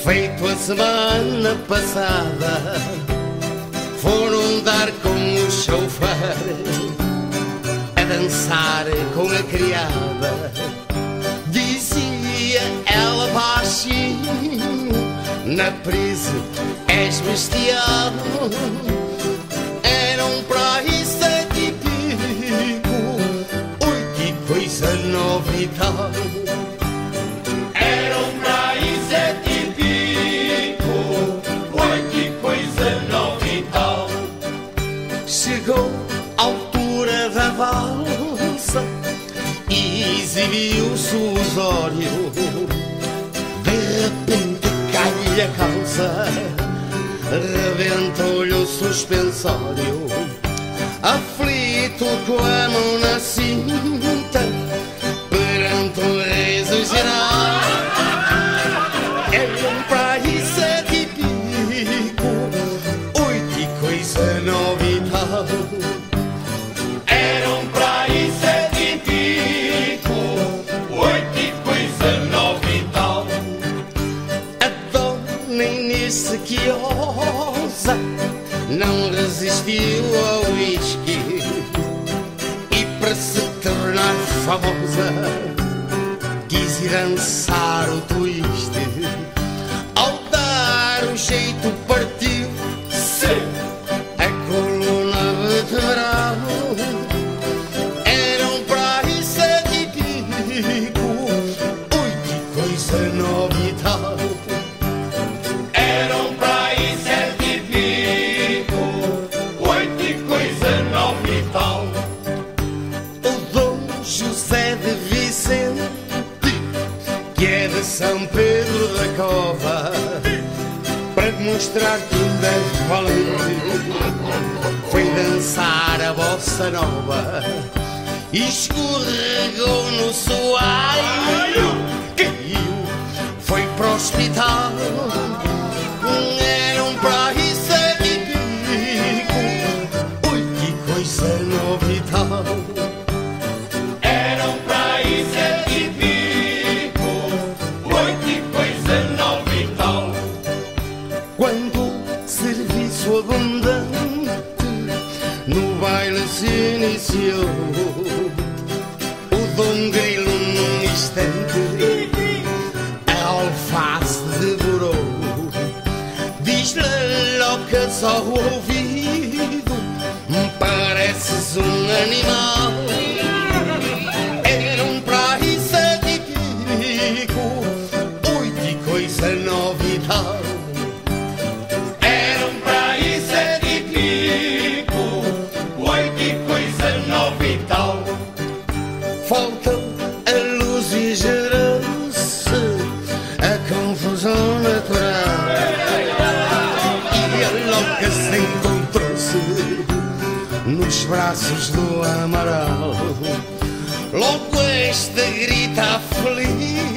feito a semana passada, foram dar com o chofer, a dançar com a criada. Dizia ela baixinho, na presa és bestiado. Eram para aí 7 e pico, 8 e coisa 9 e tal. Eram para aí 7 e pico, 8 e coisa 9 e tal. Chegou a altura da valsa e exibiu-se o osório. De repente cai-lhe a calça, rebentou-lhe o suspensório. Aflito com a mão na cinta, perante o riso geral. Eram para aí 7 e pico, 8 e coisa 9 e tal. Eram para aí 7 e pico, 8 e coisa 9 e tal. A dona Inês Sequiosa não resistiu ao whisky e, para se tornar famosa, quis ir dançar o twist. Ao dar o jeito partiu a coluna vertebral. Eram para aí 7 e pico, 8 e coisa 9 e tal. Eram para aí 7 e pico, 8 e coisa 9 e tal. O Dom José de Vicente, que é de São Pedro da Cova, para demonstrar que ainda é valente, foi dançar a bossa nova e escorregou no soalho, caiu, foi para o hospital. Eram para aí 7 e pico, 8 e coisa 9 e tal. Eram para aí 7 e pico, 8 e coisa 9 e tal. Quando o serviço abundante no baile se iniciou, o Dom Grilo num instante a alface devorou. Diz-lhe loucas ao ouvido, pareces um animal. Eram para aí 7 e pico, 8 e coisa 9 e tal. Eram para aí 7 e pico, 8 e coisa 9 e tal. Faltou a luz e gerou-se a confusão natural. E a louca se encontrou-se nos braços do Amaral. Logo esta grita feliz,